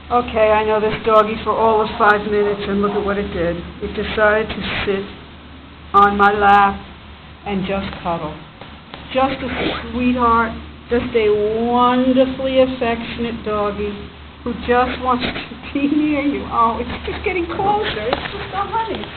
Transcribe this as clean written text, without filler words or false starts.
Okay, I know this doggy for all of 5 minutes, and look at what it did. It decided to sit on my lap and just cuddle. Just a sweetheart, just a wonderfully affectionate doggy who just wants to be near you. Oh, it's just getting closer. It's just so honey.